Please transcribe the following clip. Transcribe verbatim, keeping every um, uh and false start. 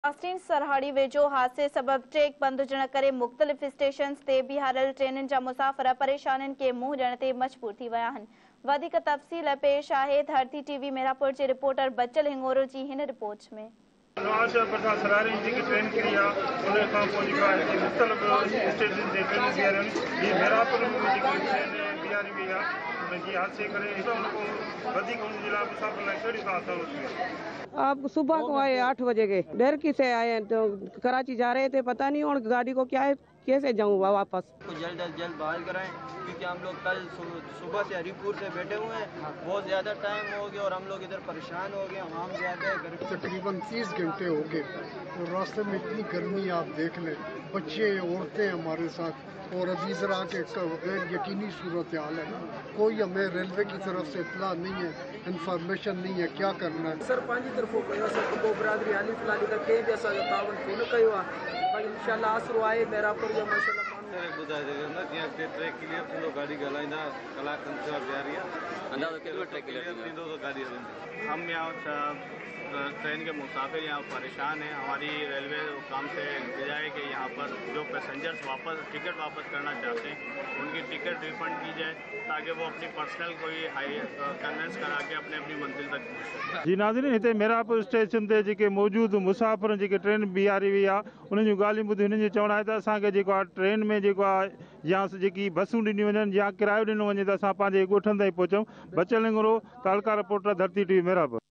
Austin सरहाड़ी वेझो हादसे सबब ट्रैक बंद हुजण करे मुख़्तलिफ़ स्टेशन ते बीहारल ट्रेनुनि जा मुसाफ़िर परेशानियुनि खे मुंहुं ॾियण ते मजबूर थी विया आहिनि। वधीक तफ़सील पेश आहे धरती टीवी मीरापुर जे रिपोर्टर बचल हिंगोरो जी हिन रिपोर्ट में। नवाज़ शरीफ पर सरारी जी ट्रेन किरी आहे उन खां पोइ जेका हिते मुख़्तलिफ़ स्टेशन ते ट्रेन बीहारियूं आहिनि। हीअ मीरापुर में जेकी ट्रेन बीहारी वई आहे उनजी हादसे करे हितां खां वधीक उन जे लाइ मुसाफ़िर लाइ कहिड़ी ख़ासि सहूलियत थी? आप सुबह को आए आठ बजे के डरकी से आए हैं, तो कराची जा रहे थे, पता नहीं और गाड़ी को क्या है, कैसे जाऊँ वापस। जल्द अज जल्द बहाल कराएं क्योंकि हम लोग कल सुबह से हरीपुर से बैठे हुए हैं, बहुत ज़्यादा टाइम हो गया और हम लोग इधर परेशान हो गए। हम ज़्यादा तकरीबन तीस घंटे हो गए और रास्ते में इतनी गर्मी आप देख लें, बच्चे औरतें हमारे साथ, और अभी जरा के गैर यकीनी सूरत हाल है। कोई हमें रेलवे की तरफ से इत्तला नहीं है, इंफॉर्मेशन नहीं है, क्या करना है। सर पंहिंजी तरफ़ों कयो सभु बरादरी हाली फ़िलहाल त कंहिं बि असांजो तावन कोन कयो आहे, पर इंशाल्लाह आसरो आहे मीरापुर जो माशाल्लाह ॿुधाए सघे न जीअं हिते ट्रैक क्लियर थींदो गाॾी ॻाल्हाईंदा कलाक खनि थियो आहे बीहारी आहे, अंदाज़ो केतिरो ट्रैक क्लियर थींदो तो गाड़ी हलंदी। हम यहाँ ट्रेन के मुसाफिर यहाँ परेशान हैं। हमारी रेलवे काम से इंतजा है कि यहाँ पर जो पैसेंजर्स वापस टिकट वापस करना चाहते हैं उनकी टिकट रिफंड की जाए ताकि वो अपनी पर्सनल कोई हाई कन्वेंस करा के अपने अपनी मंजिल तक पहुँच। जी नाज़रीन, हिते मीरापुर स्टेशन ते जेके मौजूदु मुसाफ़िर जेके ट्रेन बीहारी वई आहे उन्हनि जूं ॻाल्हियूं ॿुधी हुननि जो चवणु आहे त असांखे जेको आहे ट्रेन में जेको आहे या जेकी बसूं ॾिनियूं वञनि या किरायो ॾिनो वञे त असां पंहिंजे ॻोठनि ताईं पहुचूं। बचल हिंगोरो, तड़का रिपोर्टर, धरती टीवी मीरापुर।